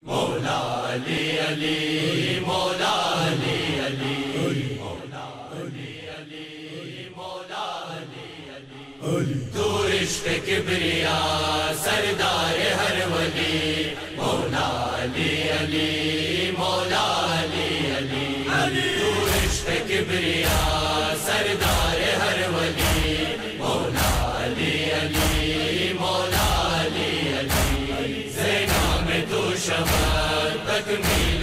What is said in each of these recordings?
مولا علی علی مولا علی علی مولا علی علی مولا علی علی تو عشق کبریا سردار ہر ولی مولا علی علی مولا علی علی تو عشق کبریا سردار ہر ولی مولا علی علی مولا علی علی زینا میں تو شفاعت تکمیل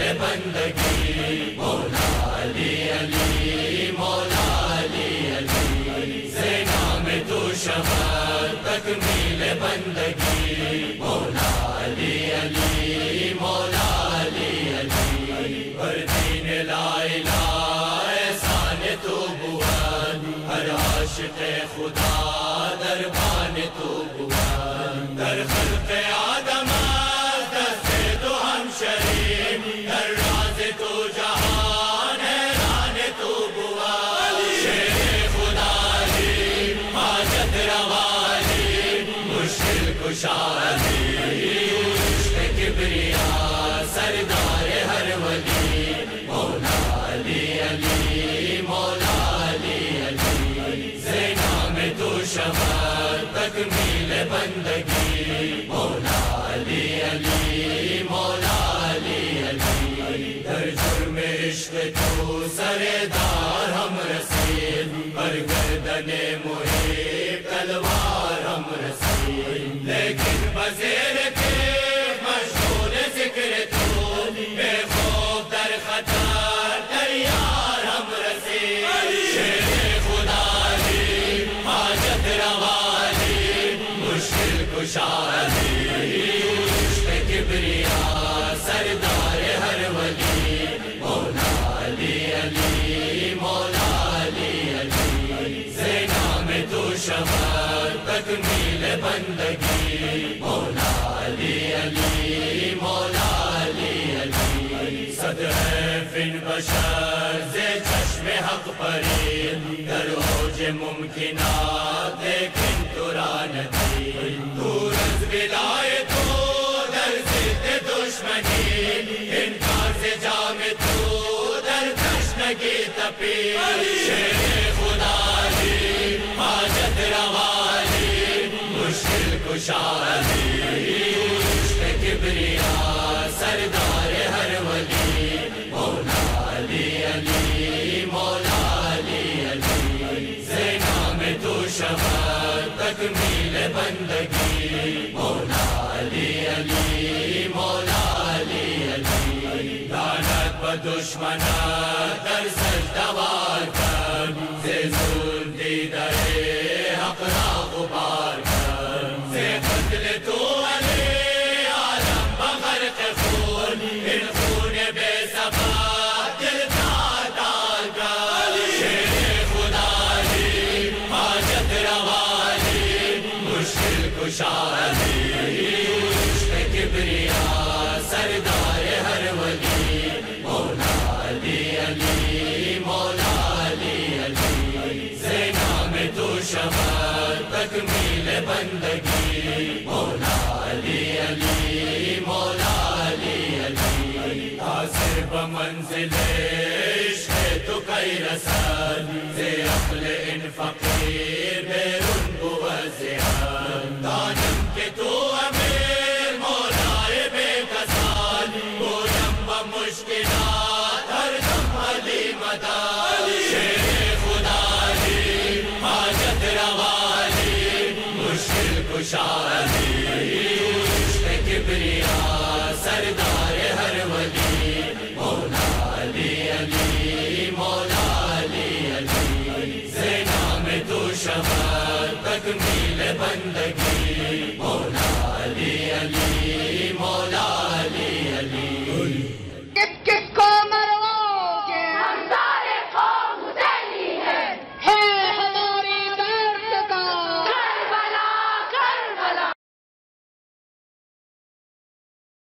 بندگی مولا علی علی مولا علی علی زینا میں تو شفاعت تکمیل بندگی مولا علی علی مولا علی علی ہر دین لا الہ احسان تو بود ہر عاشق خدا دربان تو بود در خلق آدم دستے تو ہم شریف در راز تو جہان حیران تو بود شیر خدا علی حاجت روا علی مشکل کشا علی عشق کبریا سردار ہر ولی مولا علی علی مولا علی علی زینا میں تو شفاعت تکمیل بندگی مولا علی علی مولا علی علی در جرم عشق تو سردار ہم رسید پر گردن محب تلوار ہم رسید لیکن بزیر کے مشغول ذکر تو بے خوف در خطر تیار ہم رسید شیر خدا علی حاجت روا علی مشکل کشا علی عشق کبریا سردار ہر ولی مولا علی علی مولا علی علی زینا میں تو شفاعت تکمیل بندگی مولا علی علی مولا علی علی صد ہے فن بشر ز چشم حق پرید در اوج ممکنات لیکن تو را ندید تو رز بلائے تو در ضد دشمنی انکار سے جام تو در تشنگی تپی شیر خدا علی حاجت روا علی مشکل کشا علی عشق کبریا سردار ہر ولی مولا علی علی مولا علی علی زینا میں تو شفاعت تکمیل بندگی مولا علی علی مولا علی علی لعنت بر دشمنان در سجدہ وار کر ز ظلم دیدہ حق را غبار کر ز قتل تو علی عالم بغرق خون ان خون بے ثبات دل تار کر شیر خدا علی حاجت روا علی مشکل کشا علی عشق کبریا سردار ہر ولی مولا علی علی مولا علی علی زینا میں تو شفاعت تکمیل بندگی مولا علی علی مولا علی علی حاضر بمنزل عشق تو کئی رسد ز عقل ان فقیر بیرون بود زیاد دانم کہ تو امیر مولا بے کسان گویم با مشکلات ہر دم علی مدد شیر خدا علی حاجت روا علی مشکل کشا علی